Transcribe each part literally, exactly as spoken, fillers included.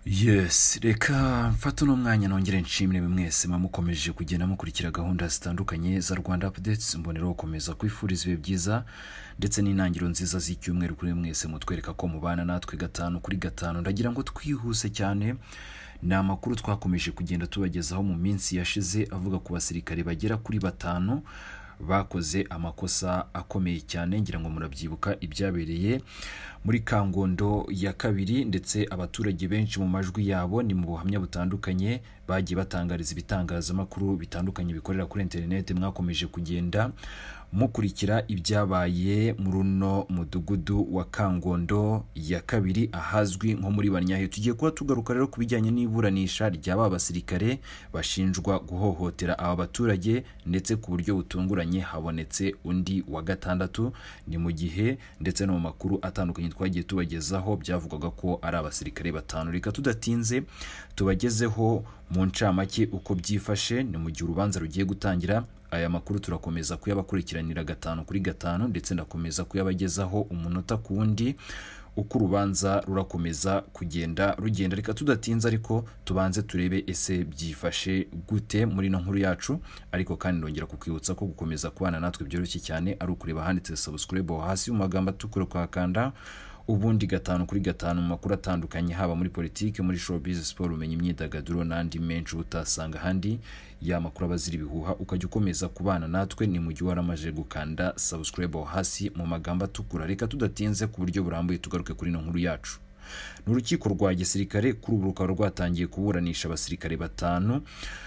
Yes, reka mfata uno mwanya nongere nshimire mwese mukomeje kugenda mukurikira gahunda zitandukanye za Rwanda Updates. Mbonera gukomeza kwifuriza ibihe byiza ndetse n'intangiro nziza z'icyumweru kuri mwese mutwereka ko mubana natwe gatanu kuri gatanu. Ndagira ngo twihuse cyane na makuru twakomeje kugenda tubagezaho mu minsi yashize avuga ku basirikare bagera kuri batanu bakoze amakosa akomeye cyane. Ngira ngo murabyibuka ibyabereye muri Kangondo ya kabiri, ndetse abaturage benshi mu majwi yabo ni mu buhamya butandukanye bagiye batangariza ibitangazamakuru bitandukanye bikorera kuri internet. Mwakomeje kugenda mukurikira ibyabaye mu runo mudugudu wa Kangondo ya kabiri ahazwi nko muri Banyahe. Tugiye kuba tugaruka rero kubijyanye n'iburanisha ry'aba basirikare bashinjwa guhohotera aba baturage, ndetse ku buryo butunguranye habonetse undi wa gatandatu. Ni mu gihe ndetse no mu makuru atandukanye twagiye tubagezaho byavugaga ko ari abasirikare batanu. Reka tudatinze tubagezeho mu ncamake uko byifashe. Ni mu gihe urubanza rugiye gutangira. Aya makuru turakomeza kuyabakurikiranira gatanu kuri gatanu, ndetse ndakomeza kuyabagezaho umunota ku wundi uko urubanza rurakomeza kugenda rugenda. Reka tudatinze ariko tubanze turebe ese byifashe gute muri no nkuru yacu. Ariko kandi ndongera kukwibutsa ko gukomeza kubana natwe byoroshye cyane ari ukureba handitse subscribe hasi mu magambo atukura kwakanda, ubundi gatanu kuri gatanu mu makuru atandukanye, haba muri politike, muri showbiz, sport, umenye imyidagaduro n'andi menshi utasanga handi ya makuru abazira ibihuha, ukajya ukomeza kubana natwe. Ni mu gihe waramaje gukanda subscribe hasi mu magambo atukura. Reka tudatinze ku buryo burambuye tugaruke kuri no nkuru yacu. N'urukiko rwa gisirikare kuri ubu rukaba rwatangiye kuburanisha abasirikare batanu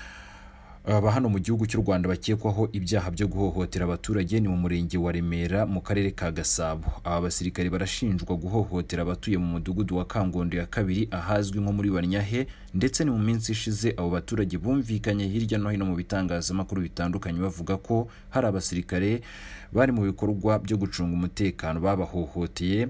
aba hano mu gihugu cy'u Rwanda bakekwaho ibyaha byo guhohotera abaturage. Ni mu murenge wa Remera mu karere ka Gasabo. Aba basirikare barashinjwa guhohotera abatuye mu mudugudu wa Kangondo ya kabiri ahazwi nko muri Banyahe, ndetse ni mu minsi ishize abo baturage bumvikanye hirya no hino mu bitangazamakuru bitandukanye bavuga ko hari abasirikare bari mu bikorwa byo gucunga umutekano babahohoteye,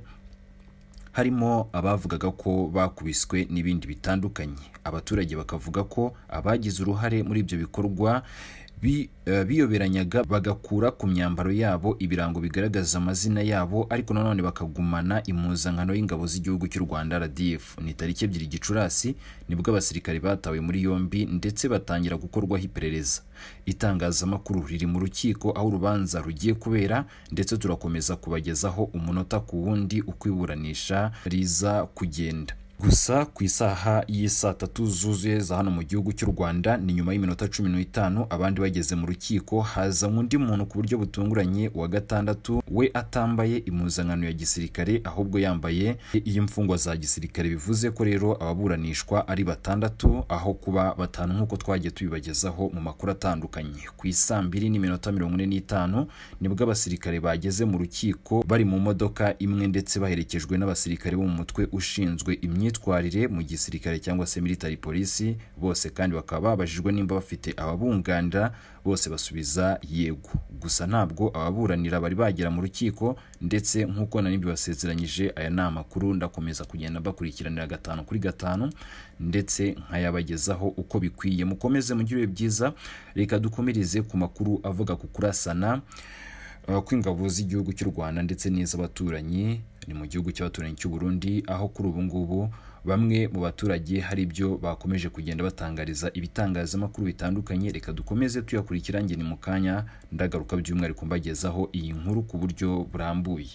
harimo abavugaga ko bakubiswe n'ibindi bitandukanye. Abaturage bakavuga ko abagize uruhare muri ibyo bikorwa bi uh, biyoberanyaga bagakura ku myambaro yabo ibirango bigaragaza amazina yabo, ariko nanone bakagumana impuzankano y'ingabo z'igihugu cy'u Rwanda R D F. Ni tariki ebyiri Gicurasi nibwo abasirikare batawe muri yombi ndetse batangira gukorwaho iperereza. Itangazamakuru riri mu rukiko aho urubanza rugiye kubera, ndetse turakomeza kubagezaho umunota ku wundi uko iburanisha riza kugenda. Gusa ku isaha y'isa tatu zuzuye za hano mu gihugu cy'u Rwanda, ni nyuma y'iminota cumi n'itanu abandi bageze mu rukiko, haza undi muntu ku buryo butunguranye wa gatandatu, we atambaye impuzankano ya gisirikare ahubwo yambaye iyi mfungwa za gisirikare. Bivuze ko rero ababuranishwa ari batandatu aho kuba batanu nk'uko twagiye tubibagezaho mu makuru atandukanye. Ku isa mbiri n'iminota mirongo ine n'itanu nibwo abasirikare bageze mu rukiko bari mu modoka imwe, ndetse baherekejwe n'abasirikare bo mu mutwe ushinzwe imyitwarire mu gisirikare cyangwa se military police. Bose kandi bakaba babajijwe nimba bafite ababunganira, bose basubiza yego. Gusa ntabwo ababuranira bari bagera mu rukiko, ndetse nk'uko nari mbibasezeranyije aya ni amakuru ndakomeza kugenda bakurikiranira gatanu kuri gatanu, ndetse nkayabagezaho uko bikwiye. Mukomeze mugire byiza. Reka dukomereze ku makuru avuga ku kurasana uh, kw'ingabo z'igihugu cy'u Rwanda ndetse n'iz'abaturanyi. Ni mu gihugu cy'abaturanyi cy'u Burundi, aho kuri ubu ngubu bamwe mu baturage hari ibyo bakomeje kugenda batangariza ibitangazamakuru bitandukanye. Reka dukomeze tuyakurikira, nge ni mu kanya ndagaruka by'umwihariko mbagezaho iyi nkuru ku buryo burambuye.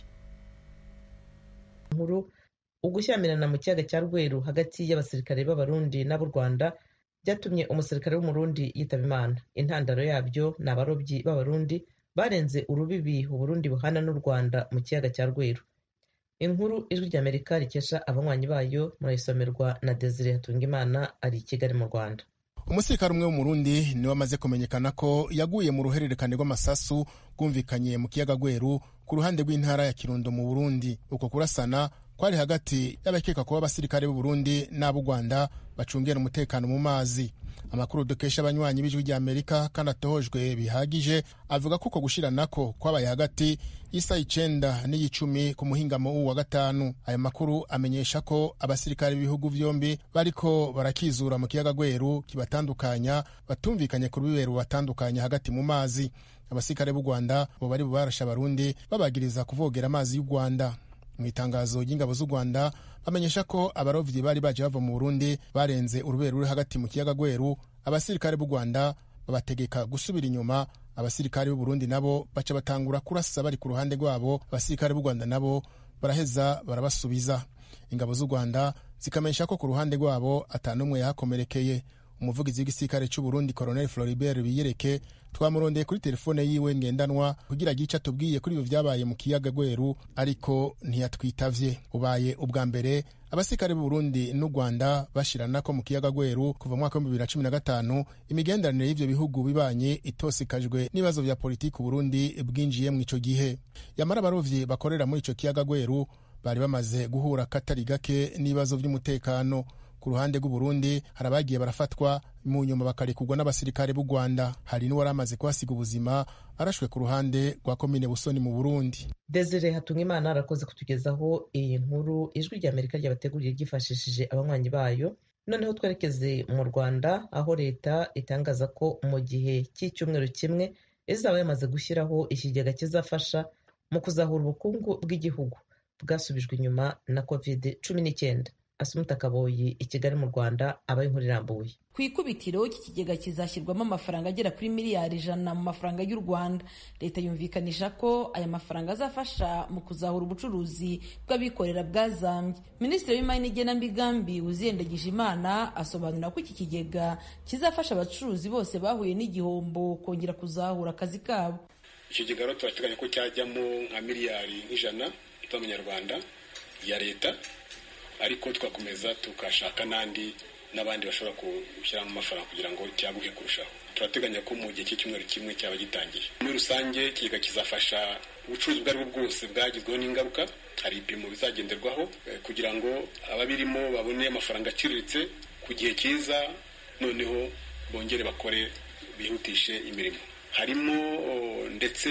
Nkuru ugushyamirana mu kiyaga cya Rweru hagati y'abasirikare b'Abarundi n'ab'u Rwanda byatumye umusirikare w'umurundi yitaba Imana. Intandaro yabyo ni abarobyi b'Abarundi barenze urubibi u Burundi buhana n'u Rwanda mu kiyaga cya Rweru. Inkuru ijwi ry'Amerika rikesha abanywanyi bayo murayisomerwa na Desire Hatungimana ari i Kigali mu Rwanda. Umusirikare umwe w'umurundi niwe amaze kumenyekana ko yaguye mu ruhererekane rw'amasasu rwumvikanye mu kiyaga Rweru ku ruhande rw'intara ya Kirundo mu Burundi. Uko kurasana kwari hagati y'abakeka kuba abasirikare b'u Burundi n'ab'u Rwanda bacungera umutekano mu mazi. Amakuru dukesha abanywanyi b'ijwi ry'Amerika kandi atohojwe bihagije avuga ko uko gushiranako kwabaye hagati y'isa icenda n'iyicumi ku muhingamo wa gatanu. Aya makuru amenyesha ko abasirikare b'ibihugu vyombi bariko barakizura mu kiyaga Rweru kibatandukanya, batumvikanye ku rubiberu batandukanya hagati mu mazi. Abasirikare b'u Rwanda bo bari bubarasha Abarundi babagiriza kuvogera amazi y'u Rwanda. mu itangazo ry'ingabo z'u Rwanda bamenyesha ko abarovyi bari baje bava mu Burundi barenze urubere ruri hagati mu kiyaga Gweru, abasirikare b'u Rwanda babategeka gusubira inyuma, abasirikare b'u Burundi nabo baca batangura kurasa bari ku ruhande rwabo, abasirikare b'u Rwanda nabo baraheza barabasubiza. Ingabo z'u Rwanda zikamenyesha ko ku ruhande rwabo atanumwe yahakomerekeye. Umuvugizi w'igisirikare cy'u Burundi Colonel Floribert Biyereke twamurondeye kuri telefone yiwe ngendanwa kugira gica tubwiye kuri ibyo vyabaye mu kiyaga Gweru, ariko ntiyatwitavye. Ubaye ubwa mbere abasirikare b'u Burundi n'u Rwanda bashirana ko mu kiyaga Gweru kuva mu mwaka wa bibiri na cumi na gatanu. Imigenderanire y'ivyo bihugu bibanye itosikajwe n'ibibazo vya politiki u Burundi bwinjiye mu ico gihe. Yamara abarovyi bakorera muri ico kiyaga Gweru bari bamaze guhura katari gake n'ibibazo vy'umutekano. Ku ruhande rw'u Burundi hari abagiye barafatwa mu nyuma bakarekurwa n'abasirikare b'u Rwanda. Hari n'uwari amaze kuhasiga ubuzima arashwe ku ruhande rwa komine Busoni mu Burundi. Desire Hatungimana arakoze kutugezaho iyi nkuru ijwi rya Amerika ryabateguriye ryifashishije abanywanyi bayo. Noneho twerekeze mu Rwanda aho leta itangaza ko mu gihe cy'icyumweru kimwe izaba yamaze gushyiraho ikigega kizafasha mu kuzahura ubukungu bw'igihugu bwasubijwe inyuma na covid cumi n'icyenda. Asumta Kaboyi i Kigali mu Rwanda abaye inkuru irambuye. Ku ikubitiro iki kigega kizashyirwamo amafaranga agera kuri miliyari ijana mu mafaranga y'u Rwanda. Leta yumvikanisha ko aya mafaranga azafasha mu kuzahura ubucuruzi bw'abikorera bwazambye. Minisitiri w'Imari n'Igenamigambi Uziyendagije Imana asobanura ko iki kigega kizafasha abacuruzi bose bahuye n'igihombo kongera kuzahura akazi kabo. Iki kigega rero turateganya ko cyajyamo nka miliyari nk'ijana z'amanyarwanda ya leta, ariko twakomeza tukashaka n'andi n'abandi bashobora gushyiramo amafaranga kugira ngo cyaguke kurushaho. Turateganya ko mu gihe cy'icyumweru kimwe cyaba gitangiye. Muri rusange ikigega kizafasha ubucuruzi ubwo aribwo bwose bwagizweho n'ingaruka. Hari ibipimo bizagenderwaho kugira ngo ababirimo babone amafaranga aciriritse ku gihe cyiza, noneho bongere bakore bihutishe imirimo. Harimo ndetse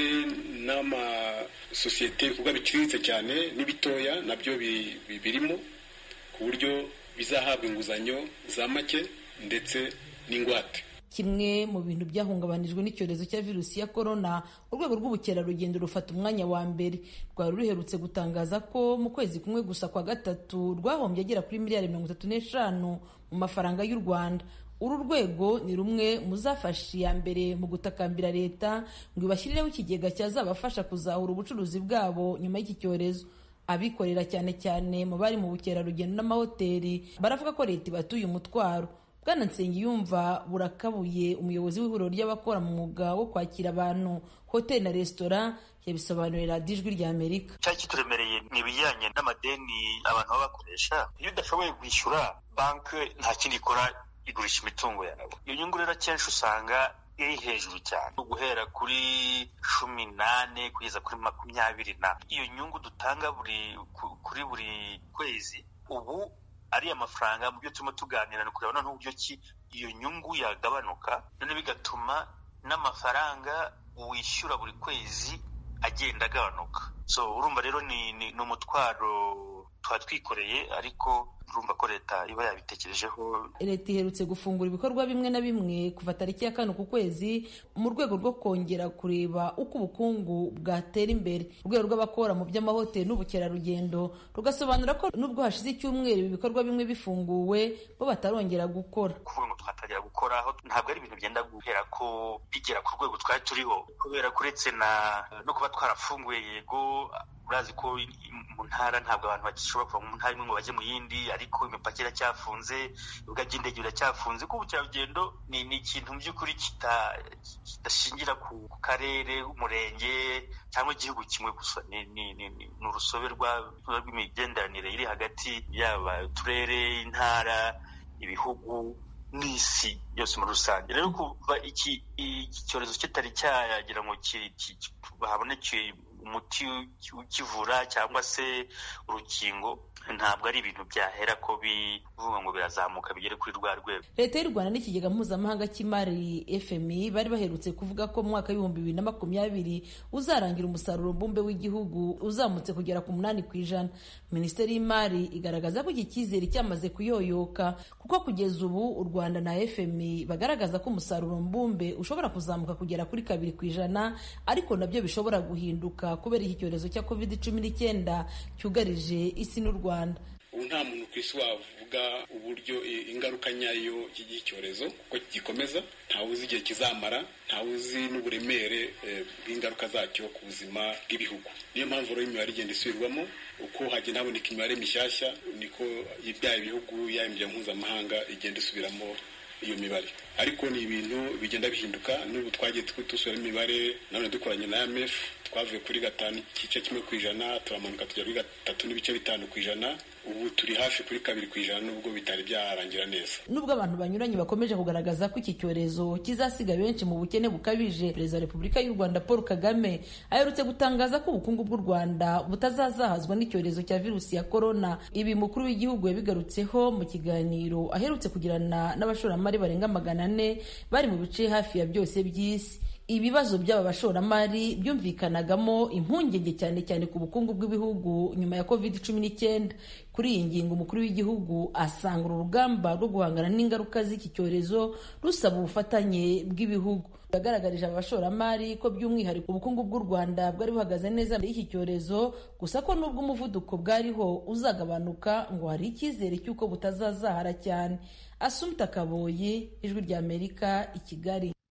n'amasosiyete ibikorwa biciriritse cyane n'ibitoya nabyo birimo, ku buryo bizahabwa inguzanyo za make ndetse n'ingwate. Kimwe mu bintu byahungabanijwe n'icyorezo cya virusi ya korona, urwego rw'ubukerarugendo rufata umwanya wa mbere. Rwari ruherutse gutangaza ko mu kwezi kumwe gusa kwa gatatu rwahombye agera kuri miliyari mirongo itatu n'eshanu mu mafaranga y'u Rwanda. Uru rwego ni rumwe muzafasha iya mbere mu gutakambira leta ngo ibashyirireho ikigega cyazabafasha kuzahura ubucuruzi bwabo nyuma y'iki cyorezo. Abikorera cyane cyane mu bari mu bukerarugendo n'amahoteli baravuga ko leta ibatuye umutwaro. Bwana Nsengiyumva Burakabuye, umuyobozi w'ihuriro ry'abakora mu mwuga wo kwakira abantu hoteli na resitora, yabisobanurira radiyo Ijwi rya Amerika. Cyari kituremereye ni ibijyanye n'amadeni abantu baba bakoresha. Iyo udashoboye kwishyura, banki nta kindi ikora, igurisha imitungo yawe. Iyo nyungu rero akenshi usanga iri hejuru cyane, guhera kuri cumi nane kugeza kuri makumyabiri na. Iyo nyungu dutanga buri kuri buri kwezi, ubu ari amafaranga mu byo turimo tuganira no kureba noneho uburyo ki iyo nyungu yagabanuka, none bigatuma n'amafaranga wishyura buri kwezi agenda agabanuka. So urumva rero ni ni umutwaro twa twikoreye, ariko urumva ko leta iba yabitekerejeho. Leta iherutse gufungura ibikorwa bimwe na bimwe kuva tariki ya kane ku kwezi mu rwego rwo kongera kureba uko ubukungu bwatera imbere. Urwego rw'abakora mu by'amahoteli n'ubukerarugendo rugasobanura ko nubwo hashize icyumweru ibi bikorwa bimwe bifunguwe, bo batarongera gukora. Kuvuga ngo twatangira gukoraho ntabwo ari ibintu byenda guhera ko bigera ku rwego twari turiho, kubera kuretse na no kuba twarafunguye, yego urazi ko mu ntara ntabwo abantu bagishobora kuva mu ntara imwe ngo bajye mu yindi, ariko imipaka iracyafunze, ibibuga by'indege biracyafunze. Ko ubukerarugendo ni ni ikintu mu by'ukuri kidashingira ku karere, umurenge cyangwa igihugu kimwe gusa. Ni ni ni urusobe rw'imigenderanire iri hagati y'aba turere, intara, ibihugu n'isi yose muri rusange. Rero kuva iki cyorezo kitari cyagira ngo haboneke umuti ukivura cyangwa se urukingo, ntabwo ari ibintu byahera ko bivuga ngo birazamuka bigere kuri rwa rwego. Leta y'u Rwanda n'ikigega mpuzamahanga cy'imari F M I bari baherutse kuvuga ko mu mwaka w'ibihumbi bibiri na makumyabiri uzarangira umusaruro mbumbe w'igihugu uzamutse kugera ku munani ku ijana. Minisiteri y'Imari igaragaza ko iki cyizere cyamaze kuyoyoka, kuko kugeza ubu u Rwanda na F M I bagaragaza ko umusaruro mbumbe ushobora kuzamuka kugera kuri kabiri ku ijana, ariko nabyo bishobora guhinduka ingaruka kubera iki cyorezo cya covid cumi n'icyenda cyugarije isi n'u Rwanda. Ubu nta muntu ku isi wavuga uburyo ingaruka nyayo y'iki cyorezo kuko gikomeza, ntawe uzi igihe kizamara, ntawe uzi n'uburemere bw'ingaruka zacyo ku buzima bw'ibihugu. Niyo mpamvu rero imibare igenda isubirwamo, uko hagenda haboneka imibare mishyashya niko ibyaha ibihugu yaba imiryango mpuzamahanga igenda isubiramo iyo mibare. Ariko ni ibintu bigenda bihinduka, n'ubu twagiye dusubira imibare none dukoranye na I M F, twavuye kuri gatanu igice kimwe ku ijana turamanuka tujya kuri gatatu n'ibice bitanu ku ijana, ubu turi hafi kuri kabiri ku ijana nubwo bitari byarangira neza. Nubwo abantu banyuranye bakomeje kugaragaza ko iki cyorezo kizasiga benshi mu bukene bukabije, Perezida wa Repubulika y'u Rwanda Paul Kagame aherutse gutangaza ko ubukungu bw'u Rwanda butazazahazwa n'icyorezo cya virusi ya korona. Ibi mukuru w'igihugu yabigarutseho mu kiganiro aherutse kugirana n'abashoramari barenga magana ane bari mu bice hafi ya byose by'isi. Ibibazo by'aba bashoramari byumvikanagamo impungenge cyane cyane ku bukungu bw'ibihugu nyuma ya covid cumi n'icyenda. Kuri iyi ngingo umukuru w'igihugu asanga uru rugamba rwo guhangana n'ingaruka z'iki cyorezo rusaba ubufatanye bw'ibihugu. Yagaragarije abashoramari ko by'umwihariko ubukungu bw'u Rwanda bwari buhagaze neza muri iki cyorezo, gusa ko nubwo umuvuduko bwariho uzagabanuka ngo hari icyizere cy'uko butazazahara cyane. Assumpta Kaboyi, Ijwi ry'Amerika, i Kigali.